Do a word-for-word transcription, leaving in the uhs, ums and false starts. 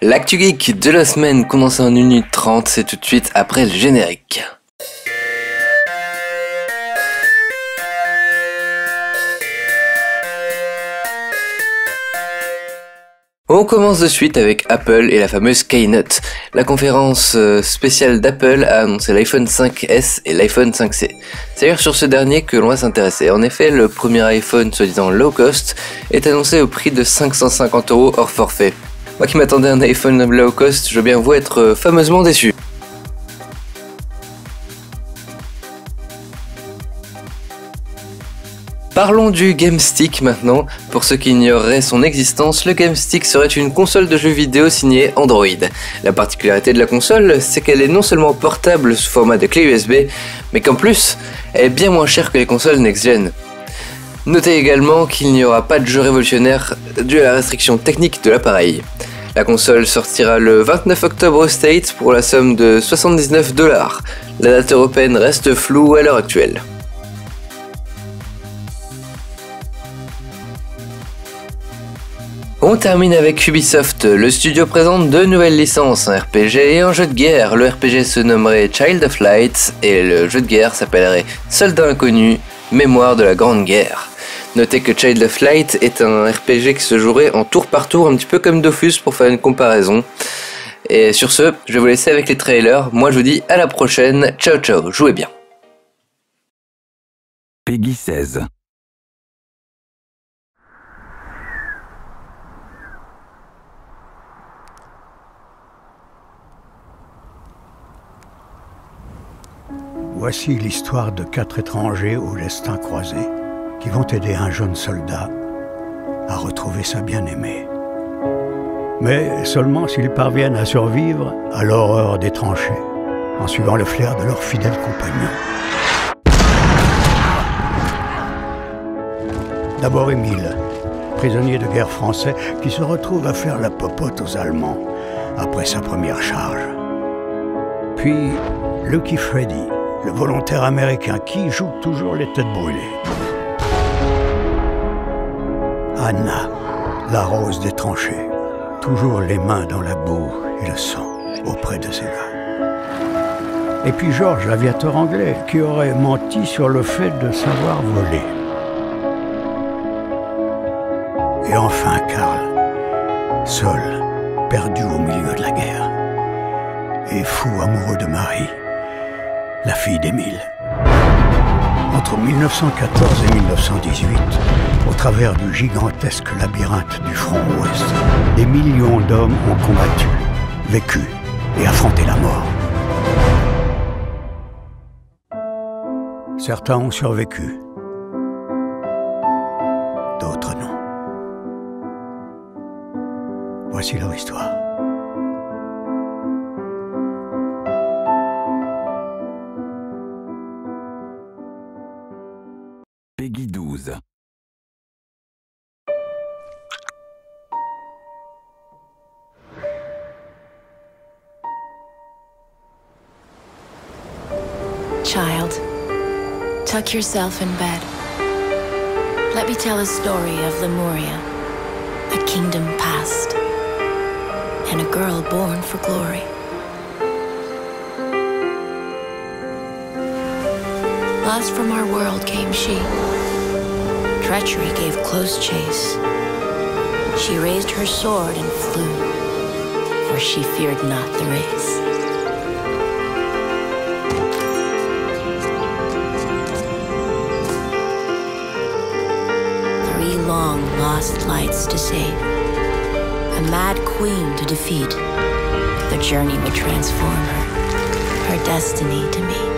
L'actu geek de la semaine commence en une minute trente, c'est tout de suite après le générique. On commence de suite avec Apple et la fameuse Keynote. La conférence spéciale d'Apple a annoncé l'iPhone cinq S et l'iPhone cinq C. C'est d'ailleurs sur ce dernier que l'on va s'intéresser. En effet, le premier iPhone, soi-disant low cost, est annoncé au prix de cinq cent cinquante euros hors forfait. Moi qui m'attendais à un iPhone low cost, je veux bien vous être fameusement déçu. Parlons du GameStick maintenant. Pour ceux qui ignoreraient son existence, le GameStick serait une console de jeux vidéo signée Android. La particularité de la console, c'est qu'elle est non seulement portable sous format de clé U S B, mais qu'en plus, elle est bien moins chère que les consoles next-gen. Notez également qu'il n'y aura pas de jeu révolutionnaire dû à la restriction technique de l'appareil. La console sortira le vingt-neuf octobre aux States pour la somme de soixante-dix-neuf dollars. La date européenne reste floue à l'heure actuelle. On termine avec Ubisoft. Le studio présente deux nouvelles licences, un R P G et un jeu de guerre. Le R P G se nommerait Child of Light et le jeu de guerre s'appellerait Soldat Inconnu, Mémoire de la Grande Guerre. Notez que Child of Light est un R P G qui se jouerait en tour par tour, un petit peu comme Dofus pour faire une comparaison. Et sur ce, je vais vous laisser avec les trailers. Moi je vous dis à la prochaine, ciao ciao, jouez bien. Peggy seize. Voici l'histoire de quatre étrangers au destin croisé qui vont aider un jeune soldat à retrouver sa bien-aimée. Mais seulement s'ils parviennent à survivre à l'horreur des tranchées, en suivant le flair de leurs fidèles compagnons. D'abord Émile, prisonnier de guerre français qui se retrouve à faire la popote aux Allemands après sa première charge. Puis Lucky Freddy, le volontaire américain qui joue toujours les têtes brûlées. Anna, la rose des tranchées, toujours les mains dans la boue et le sang auprès de ses gars. Et puis George, l'aviateur anglais, qui aurait menti sur le fait de savoir voler. Et enfin Karl, seul, perdu au milieu de la guerre, et fou amoureux de Marie, la fille d'Émile. Entre mille neuf cent quatorze et mille neuf cent dix-huit, au travers du gigantesque labyrinthe du front ouest, des millions d'hommes ont combattu, vécu et affronté la mort. Certains ont survécu, d'autres non. Voici leur histoire. Peggy douze. Child, tuck yourself in bed. Let me tell a story of Lemuria, a kingdom past, and a girl born for glory. Lost from our world came she. Treachery gave close chase. She raised her sword and flew, for she feared not the race. Three long lost lights to save, a mad queen to defeat. The journey would transform her, her destiny to meet.